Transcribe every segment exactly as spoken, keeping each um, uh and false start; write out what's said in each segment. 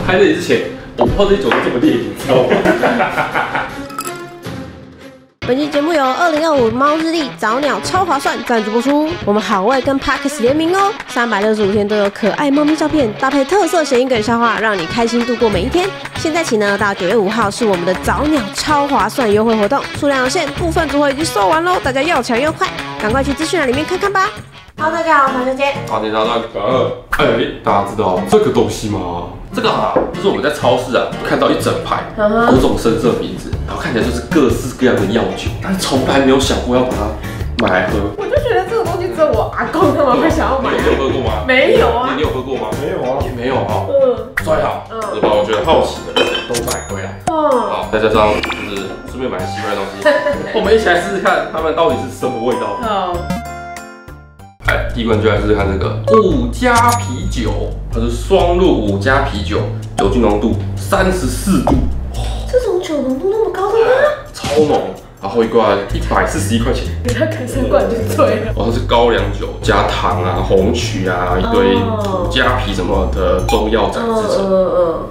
开这里之前，我不知道这些酒都这么烈，你知道吗？ 本期节目由二零二五猫日历早鸟超划算赞助播出，我们好味跟 Parkes 联名哦，三百六十五天都有可爱猫咪照片，搭配特色谐音梗笑话，让你开心度过每一天。现在起呢，到九月五号是我们的早鸟超划算优惠活动，数量有限，部分组合已经售完喽，大家要抢又快，赶快去资讯栏里面看看吧。Hello， 大家好，我是小姐。 好，你好，大哥。哎，大家知道这个东西吗？这个啊，就是我们在超市啊看到一整排各种深色瓶子，然后看起来就是各式各样的药酒，但是从来没有想过要把它买来喝。 我就觉得这个东西只有我阿公他们会想要买。 你有喝过吗？ 没有啊。 你有喝过吗？ 没有啊， 也没有哈。 嗯。 最好，是吧？我觉得好奇的都买回来。哦。好，再加上就是顺便买奇怪的东西，我们一起来试试看它们到底是什么味道。好。哎，第一关就来试试看这个五加啤酒，它是双鹿五加啤酒，酒精浓度三十四度。 这种酒浓度那么高的吗？ 超浓。然后一罐一百四十一块钱， 给他开三罐就醉了。 哦，它是高粱酒加糖啊、红曲啊，一堆五加啤什么的中药材制成。嗯嗯嗯。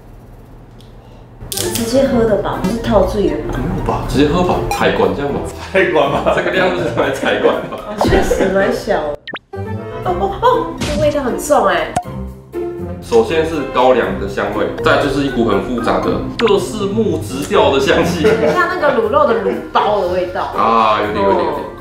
直接喝的吧，不是套醉的吧？ 没有吧，直接喝吧，采管这样吧。 采管吧， 这个量就是拿来采管吧。 确实蛮小。哦哦哦，这味道很重哎。 首先是高粱的香味，再就是一股很复杂的各式木质调的香气， 很像那个卤肉的卤包的味道啊，有点有点有点。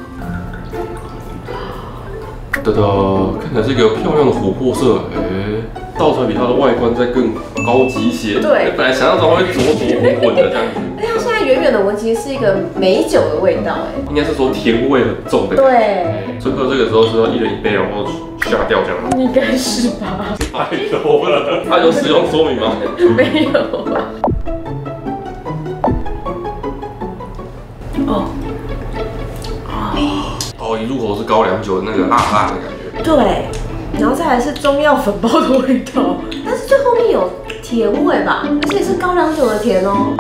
哒哒，看起来是一个漂亮的琥珀色，哎，倒出来比它的外观再更高级一些。 对， 本来想象中会浊浊混混的这样子。 哎，它现在远远的闻，其实是一个美酒的味道，哎， 应该是说甜味很重的。 对， 所以喝这个时候是要一人一杯，然后下掉这样。 应该是吧？ 太多了，它有使用说明吗？ 没有啊。哦。 哦，一入口是高粱酒的那个辣辣的感觉。 对，然后再来是中药粉包的味道，但是最后面有甜味吧，而且是高粱酒的甜哦。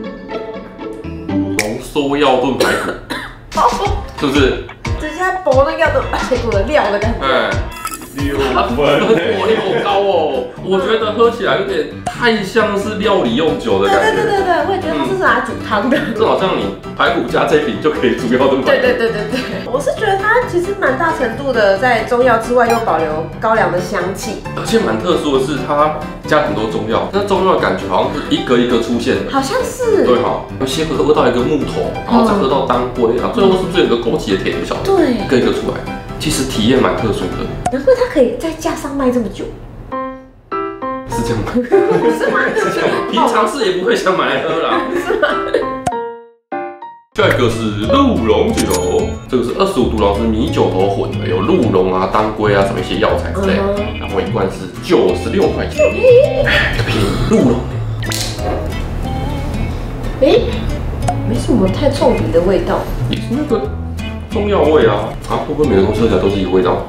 浓缩药炖排骨，是不是？ 直接剥那个排骨的料的感觉。 哎。 六分， 火力好高哦！我觉得喝起来有点太像是料理用酒的感觉。 对对对对对，我也觉得它是拿来煮汤的。 这好像你排骨加这瓶就可以煮药炖排骨。 对对对对对，我是觉得它其实蛮大程度的在中药之外又保留高粱的香气， 而且蛮特殊的是它加很多中药，那中药的感觉好像是一个一个出现的。 好像是。 对哈，有些会喝到一个木头，然后再喝到当归，然后最后是不是有个枸杞的甜不晓得？ 对， 一个一个出来。其实体验蛮特殊的， 难怪它可以在架上卖这么久， 是这样吗？ 是吗？ 平常是也不会想买来喝啦。 是吗？ 下一个是鹿茸酒，这个是二十五度，然后是米酒头混的，有鹿茸啊、当归啊什么一些药材之类的，然后一罐是九十六块钱，这便宜，鹿茸。 哎，没什么太冲鼻的味道， 也是那个。中药味啊，啊，会不会每个东西喝起来都是一个味道？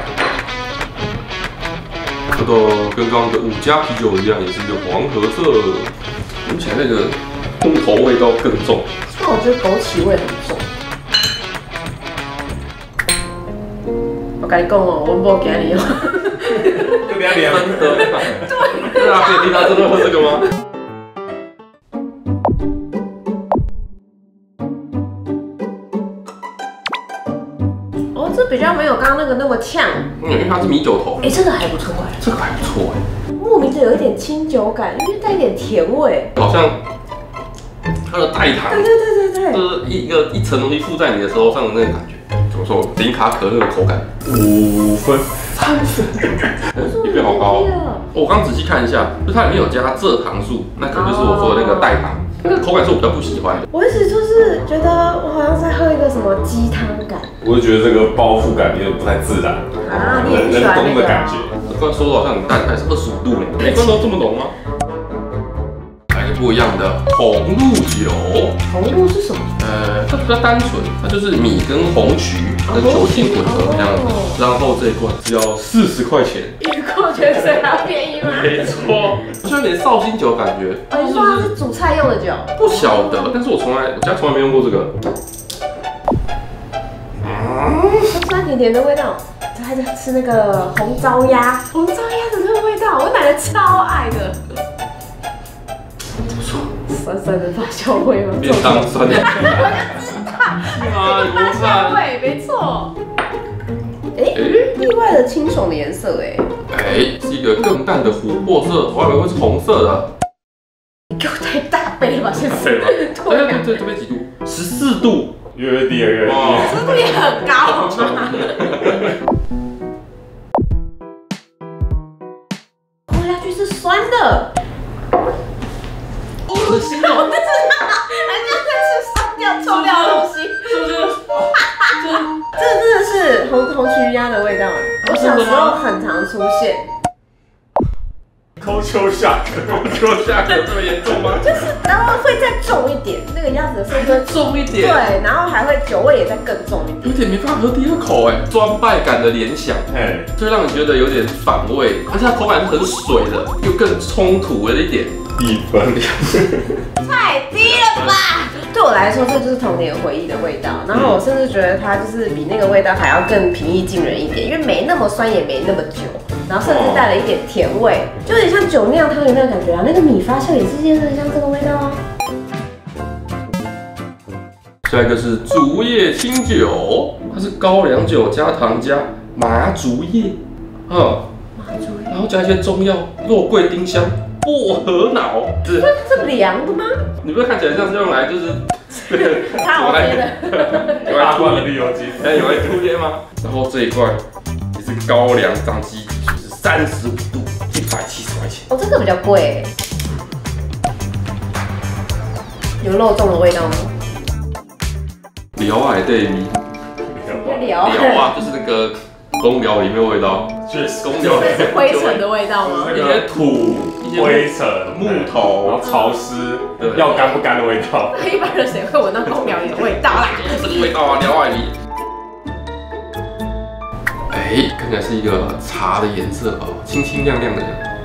这个跟刚刚的五加啤酒一样，也是一个黄褐色，闻起来那个木头味道更重。 那我觉得枸杞味很重。我跟你讲哦，我没给你哦。 就给他脸。 真的？对。对啊，可以听他真的喝这个吗？ 这比较没有刚刚那个那么呛， 嗯，因为它是米酒头。 哎，这个还不错哎， 这个还不错哎， 莫名的有一点清酒感，因为带一点甜味， 好像它的代糖， 对对对对对， 就是一个一层东西附在你的舌头上的那个感觉。怎么说？零卡可乐的口感，五分，三分，你变好高哦。我刚仔细看一下，就它里面有加蔗糖素，那可能就是我说的那个代糖。那个口感是我比较不喜欢的。 我一直就是觉得我好像在喝一个什么鸡汤感。 我就觉得这个包覆感有点不太自然啊，你也不喜欢那个感觉。 这罐说的好像很淡，还是二十五度呢？每罐都这么浓吗？来个不一样的红露酒。 红露是什么？ 呃，它比较单纯，它就是米跟红曲跟酒精混合这样子。然后这一罐只要四十块钱， 比矿泉水还要便宜吗？ 没错，就有点绍兴酒的感觉。 哦，你说它是煮菜用的酒？ 不晓得，但是我从来我家从来没用过这个。 酸酸甜甜的味道，还在吃那个红糟鸭，红糟鸭的那个味道，我奶奶超爱的。 酸酸的发酵味吗？ 便当酸的。 啊，发酵味，没错。哎、欸，意外的清爽的颜色，哎。 哎，是一个更淡的琥珀色，我以为会是红色的。 你给我太大杯了吧，现在。 对吧？对对对，这边几度？十四度。 越来越低了，越来越低。 十四度也很高，好吗？喝下去是酸的。恶心哦！但是人家在吃酸掉、臭掉的东西，是不是？这真的是红红曲鸭的味道。我小时候很常出现。 Culture shock，Culture shock 这么严重吗？ 就是，然后会再重一点，那个鸭子的味更重一点。 对，然后还会酒味也再更重一点。 有点没办法喝第二口哎，酸败感的联想，哎，就让你觉得有点反胃，而且它口感是很水的，又更冲突了一点。 一分， 太低了吧？对我来说，这就是童年回忆的味道。然后我甚至觉得它就是比那个味道还要更平易近人一点，因为没那么酸，也没那么久，然后甚至带了一点甜味，就有点像酒酿汤圆那个感觉啊。那个米发酵也是有点像这个味道啊。 下一个是竹叶清酒，它是高粱酒加糖加麻竹叶，嗯，麻竹叶，然后加一些中药，肉桂、丁香。薄荷脑， 是它是凉的吗？ 你不是看起来像是用来就是擦我贴的， 大罐的绿油精， 哎，有来涂贴吗？然后这一块也是高粱张鸡，是三十五度，一百七十块钱。 哦，这个比较贵，有肉粽的味道吗？ 辽海对米， 辽辽啊，就是那个公寮里面的味道， 就是公寮是灰尘的味道吗？ 一些土。 灰尘、 木头， 然后潮湿，要干不干的味道。 一般人谁会闻到公寮里的味道啦？ 这个味道啊，辽海米。哎，看起来是一个茶的颜色哦，清清亮亮的。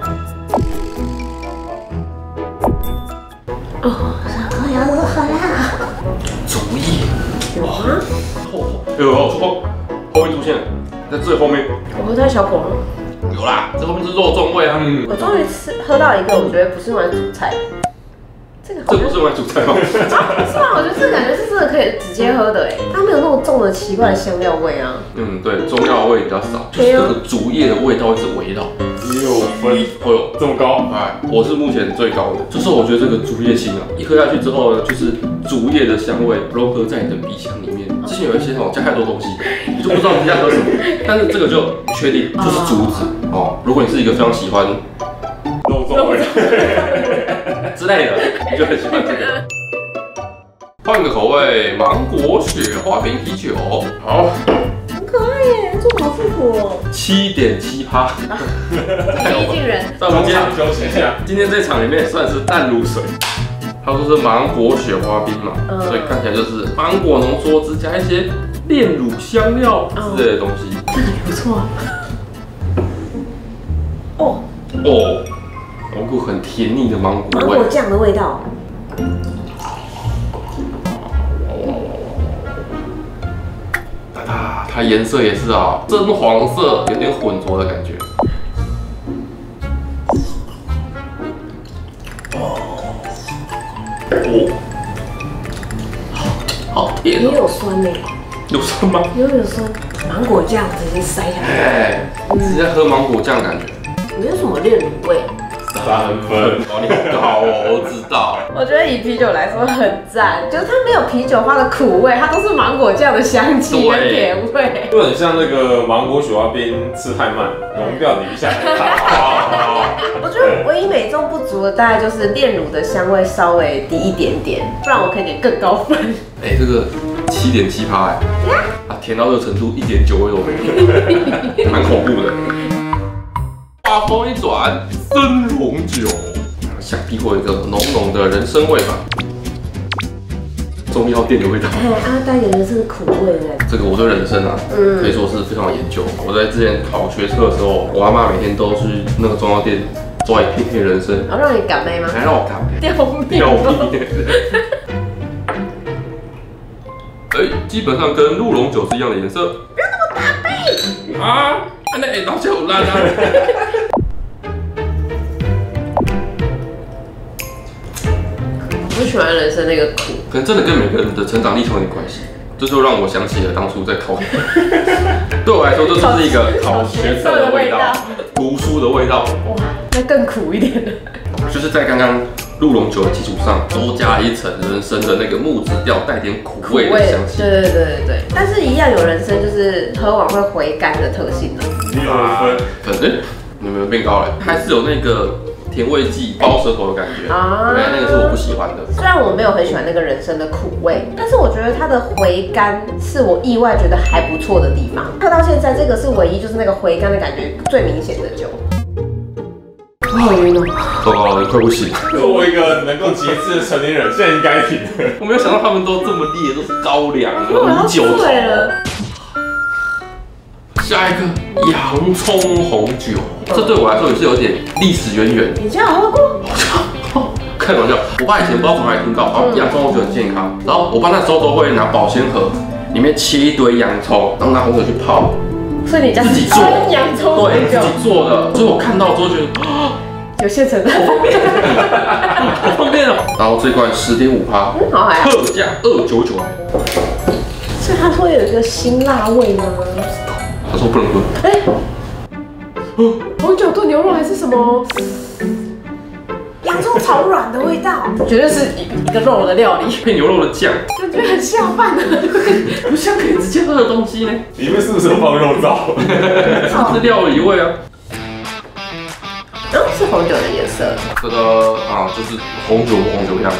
哦，小朋友如何啦？ 竹叶。 有吗？ 后后有有后后面出现，在最后面。 我喝太小口了。 有啦，这后面是肉粽味啊。嗯， 我终于吃喝到一个，我觉得不是用来煮菜。这个这不是用来煮菜吗？啊， 是吗？我觉得这感觉是真的可以直接喝的哎，它没有那种重的奇怪的香料味啊。 嗯，对，中药味比较少，就是那个竹叶的味道一直围绕。 六分， 哦呦， 这么高？ 哎，我是目前最高的，就是我觉得这个竹叶青啊，一喝下去之后呢，就是竹叶的香味融合在你的鼻腔里面。之前有一些那种加太多东西，你就不知道你在喝什么，但是这个就确定就是竹子哦。如果你是一个非常喜欢肉粽味之类的，你就很喜欢这个。换个口味，芒果雪花冰啤酒，好。 很可爱耶，做好复古哦。 七点七趴， 平易近人。 在我们今天休息一下， 今天这场里面算是淡如水。他说是芒果雪花冰嘛，嗯、所以看起来就是芒果浓缩汁加一些炼乳香料之类的东西。 这个也不错啊。哦哦，芒果很甜腻的芒果味， 芒果酱的味道。 它它颜色也是啊，真黄色，有点混浊的感觉。哦，好甜、喔， 也有酸呢、欸， 有酸吗？ 有有酸，芒果酱直接塞下来， 哎、欸，直接喝芒果酱感觉， 没有什么炼乳味。 三分， 哦，你很高哦，我知道。 我觉得以啤酒来说很赞，就是它没有啤酒花的苦味，它都是芒果酱的香气跟甜味。 就很像那个芒果雪花冰吃太慢，融掉你一下。 我觉得唯一美中不足的大概就是炼乳的香味稍微低一点点，不然我可以给更高分。 哎、欸，这个七点七趴哎，啊，甜到这个程度，一点酒味都没有，蛮恐怖的。话锋一转，生红酒，想必会有一个浓浓的人参味吧？中药店的味道。 哎，啊，带点人参的苦味的。 这个我对人参啊，嗯，可以说是非常有研究。我在之前考学测的时候，我阿妈每天都去那个中药店抓一片片人参， 然后让你感冒吗？ 还让我感冒， 掉命， 掉命。哎，基本上跟鹿茸酒是一样的颜色。 不要那么大杯啊！那哎，老酒烂啊！ 不喜欢人生那个苦， 可能真的跟每个人的成长历程有点关系。这就让我想起了当初在考，对我来说，这就是一个考学测的味道，读书的味道。 哇，那更苦一点了。 就是在刚刚鹿茸酒的基础上，多加了一层人参的那个木质调，带点苦味的香气。 对对对对对，但是一样有人参就是喝完会回甘的特性呢。 你有分？ 可是你们变高了，还是有那个。甜味剂包舌头的感觉啊，对，那个是我不喜欢的。 虽然我没有很喜欢那个人参的苦味，但是我觉得它的回甘是我意外觉得还不错的地方。喝到现在，这个是唯一就是那个回甘的感觉最明显的酒。好晕哦！ 糟糕了，快不行。 作为一个能够节制的成年人，现在应该停了。 我没有想到他们都这么烈，都是高粱米酒头。下一个洋葱红酒，这对我来说也是有点历史渊源。 你家有喝过？ 开玩笑，我爸以前不知道从哪里听到，哦，洋葱红酒很健康。然后我爸那时候都会拿保鲜盒，里面切一堆洋葱，然后拿红酒去泡。 所以你家自己做洋葱红酒， 对，自己做的。所以我看到之后觉得，啊， 有现成的， 好方便哦。然后这罐十点五趴， 嗯，好还特价二九九。 所以它会有一个辛辣味吗？ 他说不能喝。哎、欸， 红酒炖牛肉还是什么？洋葱炒软的味道，绝对是一个肉的料理， 配牛肉的酱， 感觉很下饭的， 不像可以直接喝的东西呢。 里面是不是有放肉燥？ 这是料理味啊。 哦，是红酒的颜色。 这个啊，就是红酒红酒样。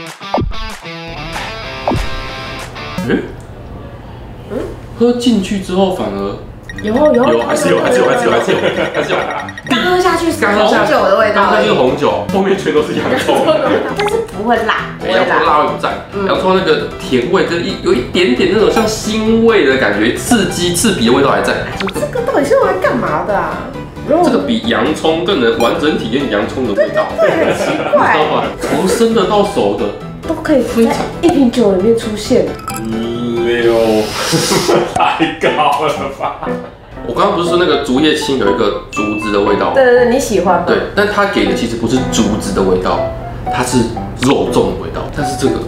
嗯嗯，喝进去之后反而。 有有有还是有还是有还是有还是有还是有， 刚喝下去是红酒的味道， 刚喝就是红酒，后面全都是洋葱， 但是不会辣， 洋葱辣味不在，洋葱那个甜味跟一有一点点那种像腥味的感觉，刺激刺鼻的味道还在。 这个到底是用来干嘛的啊？ 这个比洋葱更能完整体验洋葱的味道， 对，很奇怪， 知道吗？从生的到熟的都可以在一瓶酒里面出现。 六，太高了吧！ 我刚刚不是说那个竹叶青有一个竹子的味道吗？ 对对对，你喜欢吗？ 对，但他给的其实不是竹子的味道，它是肉粽的味道。但是这个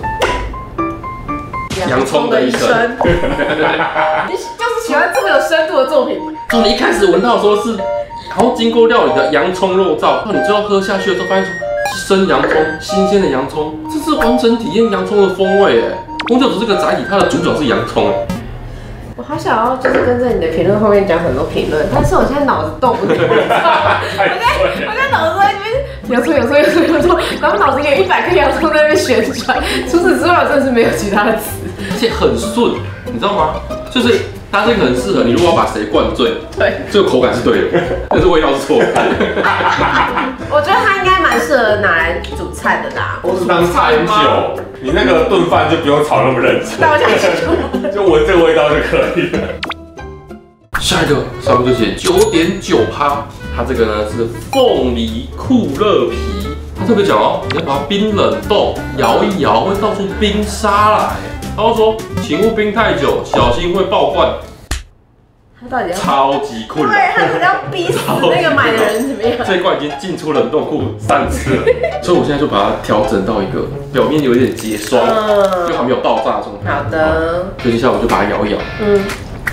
洋葱的一生， 你就是喜欢这么有深度的作品。 从你一开始闻到的时候是，然后经过料理的洋葱肉燥，到你最后喝下去的时候，发现说是生洋葱，新鲜的洋葱，这是完整体验洋葱的风味哎。红酒只是个载体，它的主角是洋葱。 我好想要就是跟着你的评论后面讲很多评论，但是我现在脑子动不了。我在我在脑子在那边洋葱洋葱洋葱洋葱，然后脑子有一百颗洋葱在那边旋转。除此之外，我真的是没有其他的词。 而且很顺，你知道吗？就是它这个很适合你，如果要把谁灌醉， 对， 这个口感是对的，但是味道是错的。 我觉得它应该蛮适合拿来煮菜的啦， 或是当餐酒，你那个炖饭就不用炒那么认真， 倒下去就闻这个味道就可以了。 下一个上面就写九点九趴，它这个呢是凤梨酷乐皮，它特别讲哦，你要把它冰冷冻，摇一摇会倒出冰沙来。他说，请勿冰太久，小心会爆罐。 他到底要超级困难， 对，他可能要逼死那个买的人怎么样？ 这一罐已经进出冷冻库三次了，所以我现在就把它调整到一个表面有一点结霜，嗯、就还没有爆炸的状态。 好的， 所以接下来我就把它摇一摇。嗯。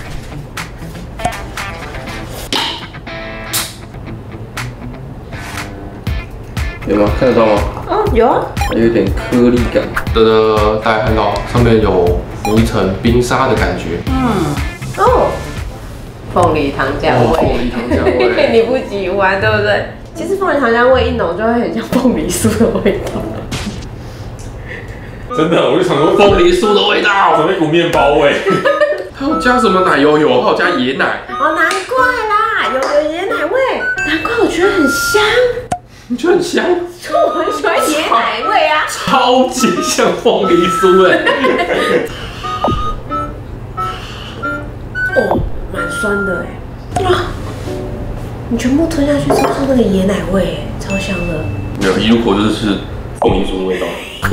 有吗？看得到吗？ 哦，有啊， 有一点颗粒感。的的，大家看到上面有浮一层冰沙的感觉。嗯。哦。 凤梨糖浆味， 凤梨糖浆味， 你不喜欢对不对？其实凤梨糖浆味一浓就会很像凤梨酥的味道。 真的，我就想说凤梨酥的味道， 怎么一股面包味？ 还有加什么奶油油？还有加椰奶。 哦，难怪啦，有有椰奶味，难怪我觉得很香。 你觉得很香？ 就我很喜欢椰奶味啊， 超级像凤梨酥哎。 哦。蛮酸的哎，哇！你全部吞下去之后是那个椰奶味，超香的。 没有，一入口就是凤梨酥的味道。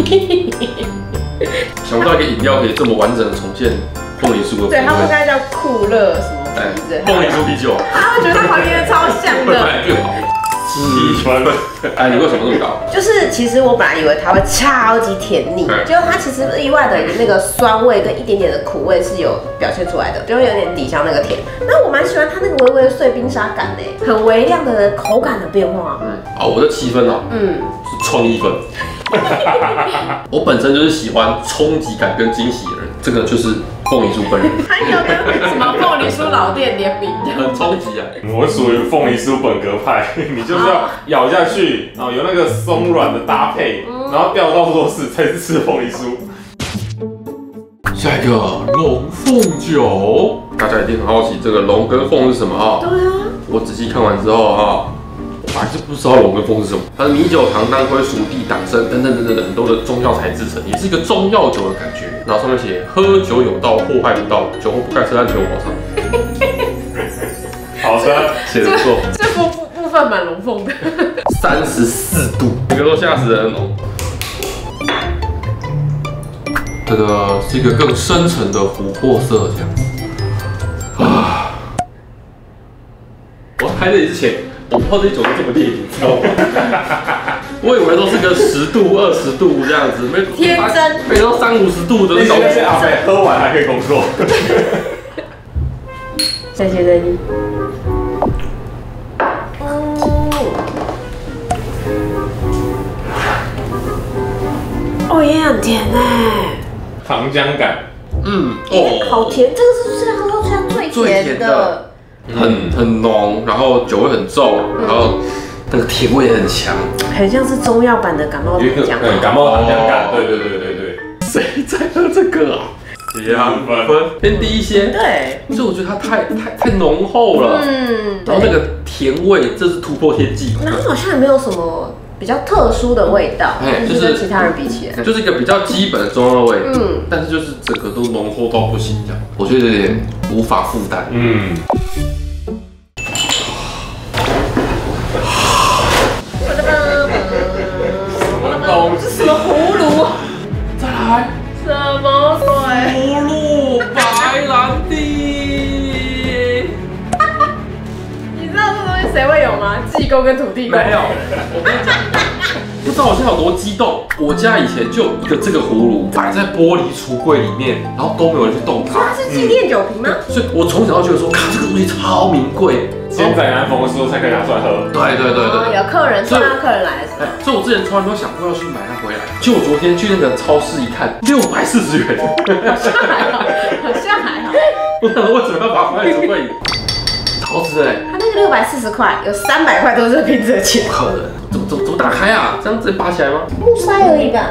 想不到一个饮料可以这么完整的重现凤梨酥的风味。 对，它不该叫酷乐什么啤酒？ 凤梨酥啤酒。 啊，我觉得它还原的超像的。 会更好。 七分。 哎，你为什么这么高？ 就是其实我本来以为它会超级甜腻，结果它其实意外的那个酸味跟一点点的苦味是有表现出来的，就会有点抵消那个甜。那我蛮喜欢它那个微微的碎冰沙感诶，很微量的口感的变化。 嗯，好，我的七分哦，嗯，是创意分。我本身就是喜欢冲击感跟惊喜的人，这个就是凤梨酥本人。 还有跟什么凤梨酥老店联名的， 很冲击啊！ 我属于凤梨酥本格派，你就是要咬下去，然后有那个松软的搭配，然后掉到都是才是吃凤梨酥。 下一个龙凤酒，大家一定很好奇这个龙跟凤是什么啊？ 对啊， 我仔细看完之后啊。我还是不知道龙跟凤是什么，它是米酒、糖、当归、熟地、党参等等等等很多的中药材制成，也是一个中药酒的感觉。然后上面写喝酒有道，祸害无道，酒后不开车安全无保障。 好的， 写的不错。 这部部分蛮龙凤的， 三十四度，这个都吓死人哦。这个是一个更深沉的琥珀色，这样子。啊！我开这里之前。我不知道这酒是这么烈，你知道吗？我以为都是个十度、二十度这样子，没天真， 没到三五十度的那种。 那些阿伯喝完还可以工作。 谢谢任意。哦，也很甜哎。 糖浆感。 嗯，哦， 好甜，这个是不是喝到全最甜的？ 很很浓，然后酒味很重，然后那个甜味也很强， 很像是中药版的感冒糖浆。 对，感冒糖浆感，对对对对对。 谁在喝这个啊？两分，偏低一些。对，所以我觉得它太太太浓厚了。嗯，然后那个甜味，这是突破天际。 然后好像也没有什么比较特殊的味道，就是跟其他人比起来， 就是一个比较基本的中药味。嗯，但是就是整个都浓厚到不行，这样，我觉得有点无法负担。嗯。 这什么葫芦？ 再来， 什么水？ 葫芦白兰地。 你知道这东西谁会有吗？济公跟土地公。 没有，我跟你讲，不知道我现在有多激动。我家以前就有一个这个葫芦摆在玻璃橱柜里面，然后都没有人去动它。 它是纪念酒瓶吗？ 所以我从小就觉得说，看这个东西超名贵。 现在南逢的时候才可以拿出来喝。 对对对对， 有客人，突然客人来的时候。 所以我之前从来没有想过要去买它回来。就我昨天去那个超市一看，六百四十元， 好像还好，好像还好。 我想为什么要把它放在橱柜里？陶瓷哎， 它那个六百四十块，有三百块都是瓶子的钱。 不可能，怎么怎么怎么打开啊？这样直接拔起来吗？ 木塞而已吧。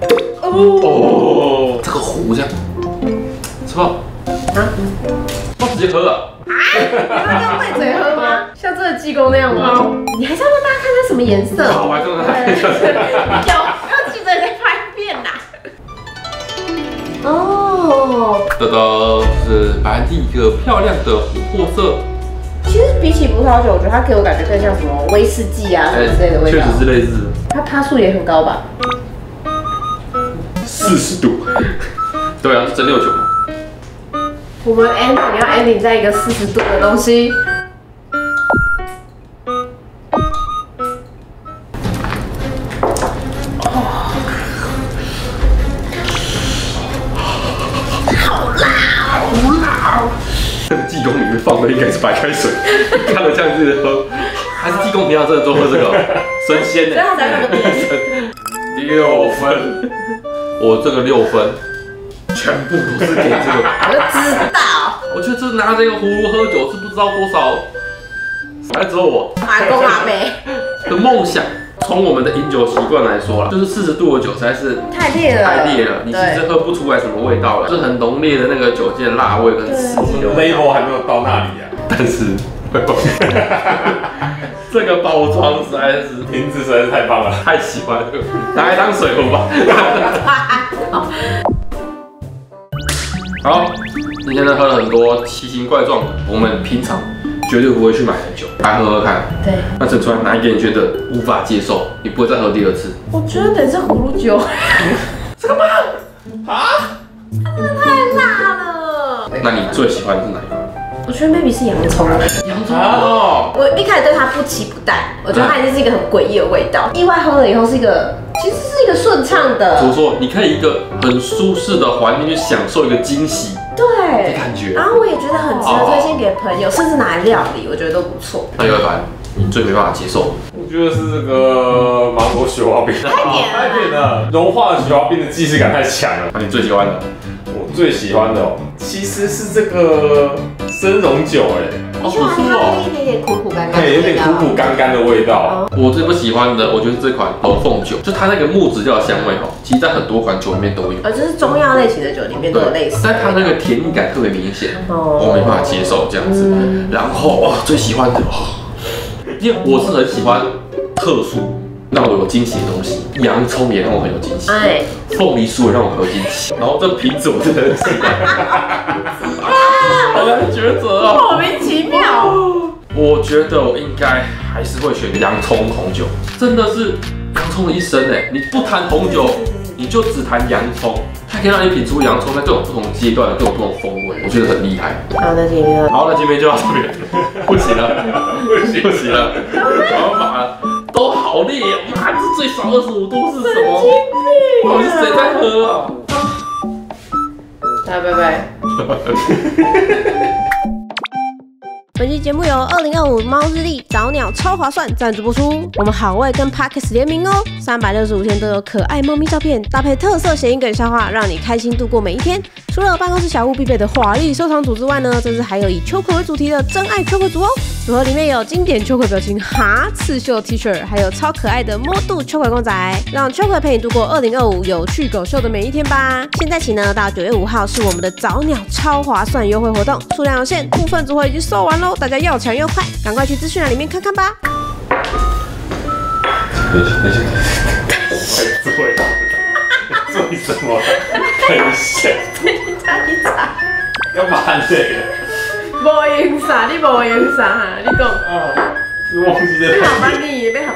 哦，这个壶这样，吃吧。啊？我直接喝了。 啊！你要用对嘴喝吗？像这个济公那样吗？你还是要让大家看它什么颜色？ 好，我还真的看。 有，要记得在拍片呐。哦。 哒哒，是白兰地一个漂亮的琥珀色。 其实比起葡萄酒，我觉得它给我感觉更像什么威士忌啊什么之类的味道。 确实是类似。 它趴数也很高吧？ 四十度。对啊，是蒸馏酒嘛。 我们 ending 你要 ending 在一个四十度的东西。好辣，好辣！ 这个济公里面放的应该是白开水，看了这样子喝，还是济公平常真的都喝这个神仙呢？ 所以他才那么低。 六分，我这个六分。全部都是给这个， 我就知道。 我觉得这拿这个葫芦喝酒是不知道多少，还只有我阿公阿伯的梦想。从我们的饮酒习惯来说啦，就是四十度的酒实在是太烈了， 太烈了，你其实喝不出来什么味道了，就是很浓烈的那个酒精的辣味跟刺激的味道。 level 还没有到那里啊， 但是这个包装实在是瓶子实在是太棒了， 太喜欢了，拿来当水喝吧。好，今天呢喝了很多奇形怪状的，我们平常绝对不会去买的酒，来喝喝看。 对， 那整出来哪一个你觉得无法接受，你不会再喝第二次？ 我觉得得是葫芦酒。 这个吗？啊？ 它真的太辣了。 那你最喜欢的是哪一款？ 我觉得 maybe 是洋葱。 洋葱哦， 我一开始对它不期不待，我觉得它已经是一个很诡异的味道。意外喝了以后是一个，其实是一个顺畅的。 怎么说？你可以一个很舒适的环境去享受一个惊喜对的感觉。 然后我也觉得很值得推荐给朋友，甚至拿来料理，我觉得都不错。 那有一凡，你最没办法接受？ 我觉得是这个芒果雪花冰， 太甜了， 太甜了，融化的雪花冰的既视感太强了。 那你最喜欢的？ 我最喜欢的哦，其实是这个生荣酒，哎， 你喜欢它一点点苦苦干干， 对，有点苦苦干干的味道。 我最不喜欢的，我觉得是这款龙凤酒，就它那个木质调的香味哦，其实在很多款酒里面都有。 呃，就是中药类型的酒里面都有类似， 但它那个甜腻感特别明显，我没办法接受这样子。然后哇，最喜欢的哦。因为我是很喜欢特殊让我有惊喜的东西，洋葱也让我很有惊喜，哎，凤梨酥也让我很有惊喜，然后这瓶子我真的很喜欢，好难抉择啊， 莫名其妙。 我觉得我应该还是会选洋葱红酒，真的是洋葱的一生哎，你不谈红酒，你就只谈洋葱，它可以让你品出洋葱在各种不同阶段的各种不同风味，我觉得很厉害。 好，那今天， 好，那今天就到这边，不行了，不行不行了，我要马了，都好烈，妈，这最少二十五度是什么？到底是谁在喝啊？ 大家拜拜。本期节目由二零二五猫日历早鸟超划算赞助播出，我们好味跟 Parkes 联名哦，三百六十五天都有可爱猫咪照片，搭配特色谐音梗笑话，让你开心度过每一天。除了办公室小物必备的华丽收藏组之外呢，这次还有以秋葵为主题的真爱秋葵组哦。组合里面有经典秋葵表情哈刺绣 T 恤，还有超可爱的摸肚秋葵公仔，让秋葵陪你度过二零二五有趣狗秀的每一天吧。现在起呢，到九月五号是我们的早鸟超划算优惠活动，数量有限，部分组合已经售完喽。大家要抢又快，赶快去资讯栏里面看看吧。 等一下，等一下，等一下，做做什么？等一下， 等一下， 干嘛这个？ 无用啥，你无用啥，你讲。 啊，是忘记了。 要下班你，要